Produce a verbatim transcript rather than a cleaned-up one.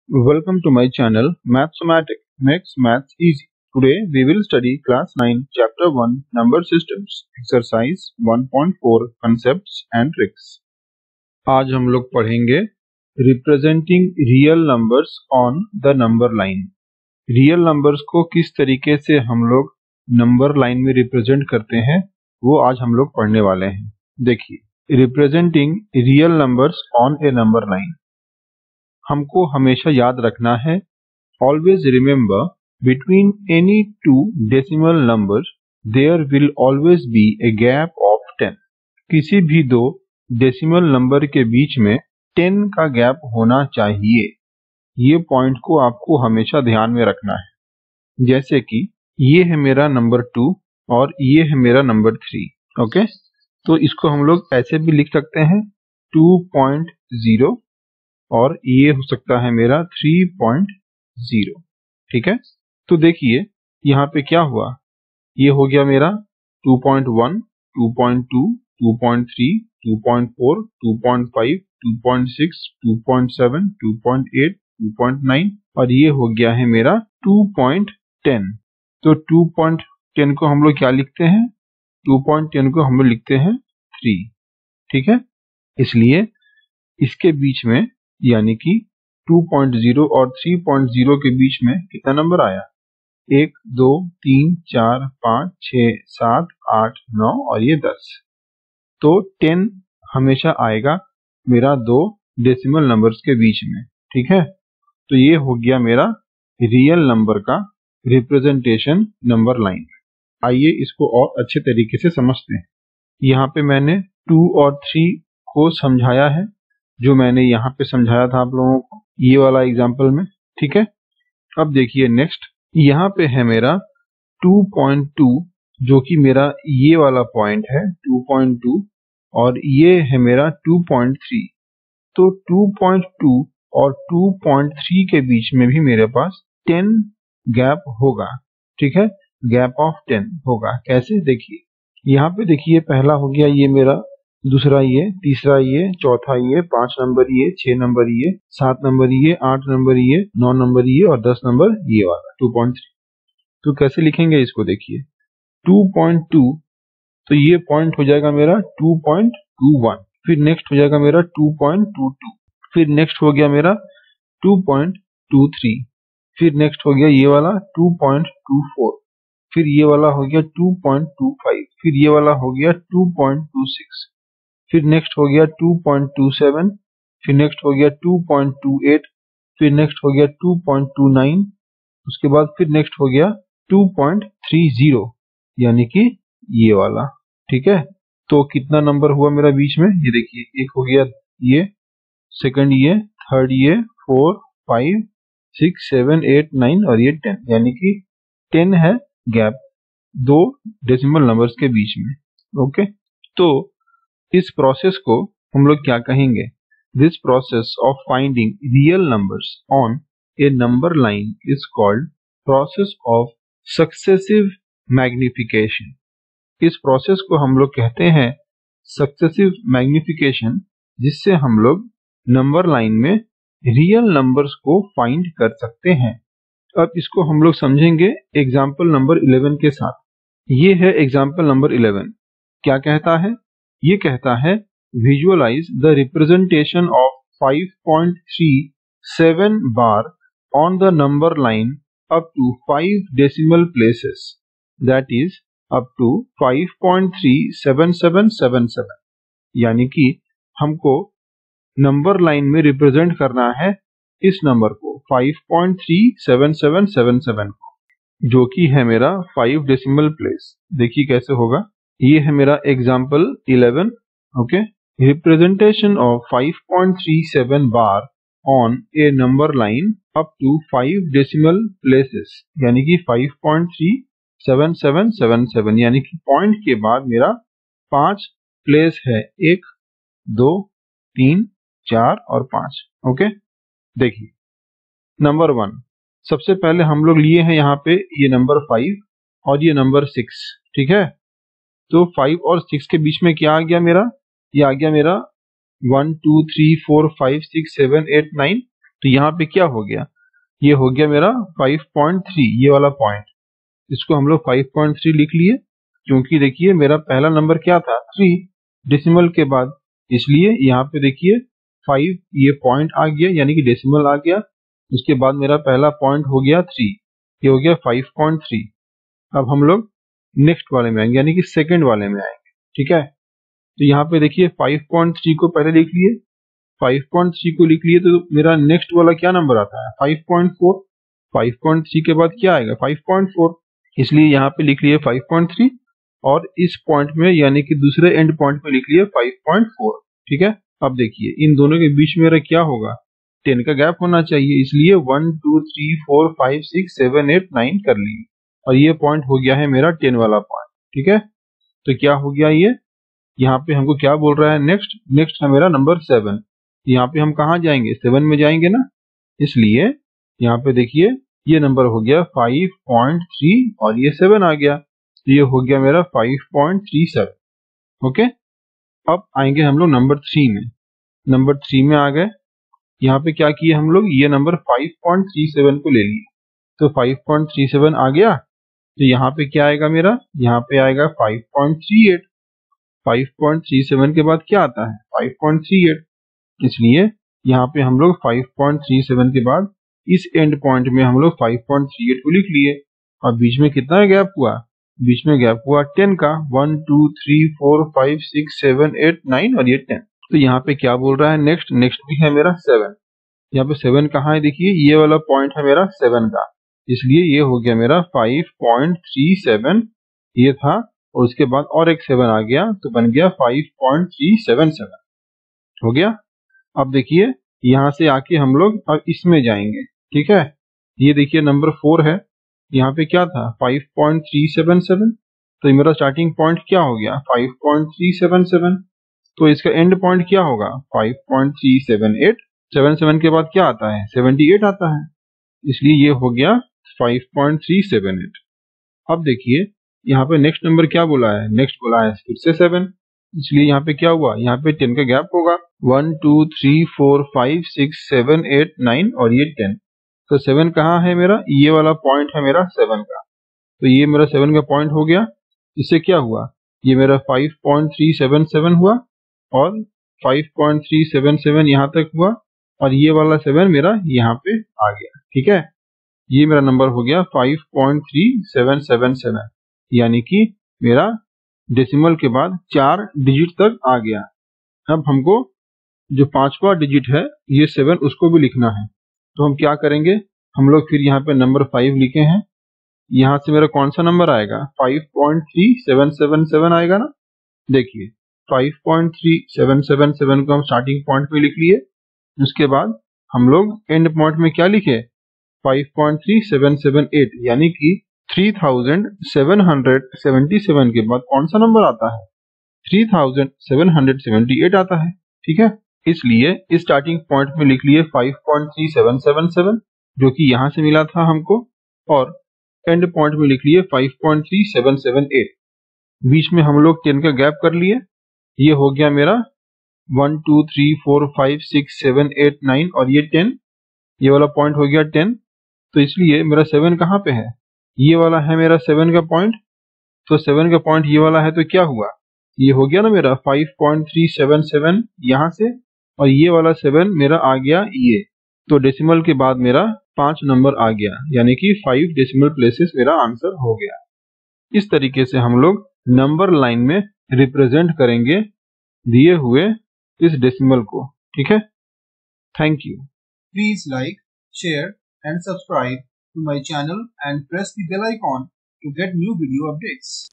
Welcome to my channel Mathsomatic makes maths easy. Today we will study class nine chapter one number systems exercise one point four concepts and tricks. आज हम लोग पढ़ेंगे representing real numbers on the number line. Real numbers को किस तरीके से हम लोग नंबर लाइन में रिप्रेजेंट करते हैं वो आज हम लोग पढ़ने वाले हैं. देखिए representing real numbers on a number line हमको हमेशा याद रखना है. Always remember between any two decimal number there will always be a gap of ten. किसी भी दो डेसिमल नंबर के बीच में टेन का गैप होना चाहिए. ये पॉइंट को आपको हमेशा ध्यान में रखना है. जैसे कि ये है मेरा नंबर टू और ये है मेरा नंबर थ्री. ओके, तो इसको हम लोग ऐसे भी लिख सकते हैं टू पॉइंट ज़ीरो और ये हो सकता है मेरा थ्री पॉइंट ज़ीरो. ठीक है, तो देखिए यहाँ पे क्या हुआ. ये हो गया मेरा two point one, two point two, two point three, two point four, two point five, two point six, two point seven, two point eight, two point nine और ये हो गया है मेरा टू पॉइंट टेन. तो टू पॉइंट टेन को हम लोग क्या लिखते हैं, टू पॉइंट टेन को हम लोग लिखते हैं थ्री. ठीक है, इसलिए इसके बीच में यानी कि टू पॉइंट ज़ीरो और थ्री पॉइंट ज़ीरो के बीच में कितना नंबर आया, एक, दो, तीन, चार, पाँच, छः, सात, आठ, नौ और ये दस. तो टेन हमेशा आएगा मेरा दो डेसिमल नंबर्स के बीच में. ठीक है, तो ये हो गया मेरा रियल नंबर का रिप्रेजेंटेशन नंबर लाइन. आइए इसको और अच्छे तरीके से समझते हैं. यहाँ पे मैंने टू और थ्री को समझाया है जो मैंने यहाँ पे समझाया था आप लोगों को ये वाला एग्जाम्पल में. ठीक है, अब देखिए नेक्स्ट यहाँ पे है मेरा टू पॉइंट टू जो कि मेरा ये वाला पॉइंट है टू पॉइंट टू और ये है मेरा टू पॉइंट थ्री. तो टू पॉइंट टू और टू पॉइंट थ्री के बीच में भी मेरे पास टेन गैप होगा. ठीक है, गैप ऑफ टेन होगा. कैसे, देखिए यहाँ पे देखिए पहला हो गया ये मेरा, दूसरा ये, तीसरा ये, चौथा ये, पांच नंबर ये, छह नंबर ये, सात नंबर ये, आठ नंबर ये, नौ नंबर ये और दस नंबर ये वाला टू पॉइंट थ्री. तो कैसे लिखेंगे इसको, देखिए टू पॉइंट टू तो ये पॉइंट हो जाएगा मेरा टू पॉइंट टू वन, फिर नेक्स्ट हो जाएगा मेरा टू पॉइंट टू टू, फिर नेक्स्ट हो गया मेरा टू पॉइंट टू थ्री, फिर नेक्स्ट हो गया ये वाला टू पॉइंट टू फोर, फिर ये वाला हो गया टू पॉइंट टू फाइव, फिर ये वाला हो गया टू पॉइंट टू सिक्स, फिर नेक्स्ट हो गया टू पॉइंट टू सेवन, फिर नेक्स्ट हो गया टू पॉइंट टू एट, फिर नेक्स्ट हो गया टू पॉइंट टू नाइन, उसके बाद फिर नेक्स्ट हो गया टू पॉइंट थ्री ज़ीरो यानी कि ये वाला. ठीक है, तो कितना नंबर हुआ मेरा बीच में, ये देखिए एक हो गया ये, सेकंड ये, थर्ड ये, four, five, six, seven, eight, nine और ये टेन यानी कि टेन है गैप दो डेसिमल नंबर्स के बीच में. ओके, तो इस प्रोसेस को हम लोग क्या कहेंगे, this process of finding real numbers on a number line is called process of successive magnification. इस प्रोसेस को हम लोग कहते हैं सक्सेसिव मैग्निफिकेशन, जिससे हम लोग नंबर लाइन में रियल नंबर्स को फाइंड कर सकते हैं. अब इसको हम लोग समझेंगे एग्जाम्पल नंबर इलेवन के साथ. ये है एग्जाम्पल नंबर इलेवन. क्या कहता है, ये कहता है visualise the representation of five point three seven bar on the number line up to five decimal places, that is up to five point three seven seven seven seven. यानी कि हमको number line में represent करना है इस number को five point three seven seven seven seven को, जो कि है मेरा फाइव डेसिमल प्लेस. देखिए कैसे होगा, ये है मेरा example eleven. Okay, representation of five point three seven bar on a number line up to five decimal places यानी कि five point three seven seven seven seven यानी कि पॉइंट के बाद मेरा पांच प्लेस है, एक, दो, तीन, चार और पांच. ओके, देखिए नंबर वन, सबसे पहले हम लोग लिए हैं यहाँ पे ये नंबर फाइव और ये नंबर सिक्स. ठीक है, तो फाइव और सिक्स के बीच में क्या आ गया मेरा, ये आ गया मेरा one, two, three, four, five, six, seven, eight, nine तो यहाँ पे क्या हो गया, ये हो गया मेरा फाइव पॉइंट थ्री, ये वाला पॉइंट, इसको हम लोग फाइव पॉइंट थ्री लिख लिए, क्योंकि देखिए मेरा पहला नंबर क्या था, थ्री डेसिमल के बाद, इसलिए यहाँ पे देखिए फाइव ये पॉइंट आ गया यानी कि डेसिमल आ गया, उसके बाद मेरा पहला पॉइंट हो गया थ्री, ये हो गया फाइव पॉइंट थ्री। अब हम लोग नेक्स्ट वाले में आएंगे यानी कि सेकंड वाले में आएंगे, ठीक है। तो यहाँ पे देखिए फाइव पॉइंट थ्री को पहले लिख लिए, फाइव पॉइंट थ्री को लिख लिए, तो मेरा नेक्स्ट वाला क्या नंबर आता है, five point four, five point three के बाद क्या आएगा, फाइव पॉइंट फोर, इसलिए यहाँ पे लिख लिए फाइव पॉइंट थ्री, और इस पॉइंट में यानी कि दूसरे एंड पॉइंट में लिख लिए फाइव पॉइंट फोर, ठीक है। अब देखिए इन दोनों के बीच में मेरा क्या होगा, टेन का गैप होना चाहिए, इसलिए one two three four five six seven eight nine कर लिए, और ये पॉइंट हो गया है मेरा टेन वाला पॉइंट, ठीक है। तो क्या हो गया, ये यहाँ पे हमको क्या बोल रहा है, नेक्स्ट नेक्स्ट है मेरा नंबर सेवन, यहाँ पे हम कहाँ जाएंगे, सेवन में जाएंगे ना, इसलिए यहाँ पे देखिए ये नंबर हो गया फाइव पॉइंट थ्री और ये सेवन आ गया, तो ये हो गया मेरा five point three seven. Okay, अब आएंगे हम लोग नंबर थ्री में, नंबर थ्री में आ गए, यहाँ पे क्या किए हम लोग, ये number five point three seven को ले लिए, तो फाइव पॉइंट थ्री सेवन आ गया, तो यहाँ पे क्या आएगा मेरा, यहाँ पे आएगा five point three eight, five point three seven के बाद क्या आता है, फाइव पॉइंट थ्री एट, इसलिए यहाँ पे हम लोग फाइव पॉइंट थ्री सेवन के बाद इस एंड पॉइंट में हम लोग फाइव पॉइंट थ्री एट को लिख लिए, और बीच में कितना गैप हुआ, बीच में गैप हुआ टेन का, one two three four five six seven eight nine और ये टेन। तो यहाँ पे क्या बोल रहा है, नेक्स्ट नेक्स्ट भी है मेरा सेवन, यहाँ पे सेवन कहाँ है, देखिए ये वाला पॉइंट है मेरा सेवन का, इसलिए ये हो गया मेरा फाइव पॉइंट थ्री सेवन, ये था, और उसके बाद और एक सेवन आ गया तो बन गया five point three seven seven, हो गया। अब देखिए यहाँ से आके हम लोग अब इसमें जाएंगे, ठीक है। ये देखिए नंबर फोर है, यहाँ पे क्या था, five point three seven seven, तो मेरा स्टार्टिंग पॉइंट क्या हो गया, five point three seven seven, तो इसका एंड पॉइंट क्या होगा, five point three seven eight, seven seven के बाद क्या आता है, सेवेंटी एट आता है, इसलिए ये हो गया five point three seven eight. अब देखिए यहाँ पे नेक्स्ट नंबर क्या बोला है, नेक्स्ट बोला है फिर से सेवन, इसलिए यहाँ पे क्या हुआ, यहाँ पे टेन का गैप होगा, one two three four five six seven eight nine और ये टेन, तो सेवन कहाँ है मेरा, ये वाला पॉइंट है मेरा सेवन का, तो ये मेरा सेवन का पॉइंट हो गया, इससे क्या हुआ, ये मेरा five point three seven seven हुआ, और five point three seven seven यहाँ तक हुआ, और ये वाला सेवन मेरा यहाँ पे आ गया, ठीक है। ये मेरा नंबर हो गया five point three seven seven seven, यानी कि मेरा डेसिमल के बाद चार डिजिट तक आ गया। अब हमको जो पांचवा डिजिट है ये सेवन, उसको भी लिखना है, तो हम क्या करेंगे, हम लोग फिर यहाँ पे नंबर फाइव लिखे हैं, यहाँ से मेरा कौन सा नंबर आएगा, five point three seven seven seven आएगा ना, देखिए five point three seven seven seven को हम स्टार्टिंग पॉइंट में लिख लिए, उसके बाद हम लोग एंड पॉइंट में क्या लिखे, five point three seven seven eight, यानी कि three thousand seven hundred seventy seven के बाद कौन सा नंबर आता है, three thousand seven hundred seventy eight आता है, ठीक है। इसलिए इस स्टार्टिंग पॉइंट में लिख लिए five point three seven seven seven, जो कि यहाँ से मिला था हमको, और एंड पॉइंट में लिख लिए five point three seven seven eight, बीच में हम लोग टेन का गैप कर लिए, ये हो गया मेरा one two three four five six seven eight nine और ये टेन, ये वाला पॉइंट हो गया टेन, तो इसलिए मेरा सेवन कहाँ पे है, ये वाला है मेरा सेवन का पॉइंट, तो सेवन का पॉइंट ये वाला है, तो क्या हुआ, ये हो गया ना मेरा five point three seven seven यहाँ से, और ये वाला सेवन मेरा आ गया ये, तो डेसिमल के बाद मेरा पांच नंबर आ गया, यानी कि फाइव डेसिमल प्लेसेस मेरा आंसर हो गया। इस तरीके से हम लोग नंबर लाइन में रिप्रेजेंट करेंगे दिए हुए इस डेसिमल को, ठीक है। Thank you. Please like, share and subscribe to my channel and press the bell icon to get new video updates.